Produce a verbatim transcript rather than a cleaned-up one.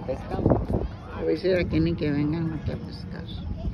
pescamos. A veces aquí ni que vengan aquí a pescar.